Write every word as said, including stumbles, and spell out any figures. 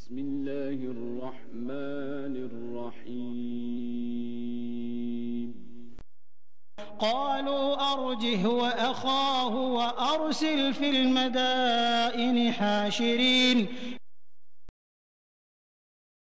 بسم الله الرحمن الرحيم قالوا أرجه وأخاه وأرسل في المدائن حاشرين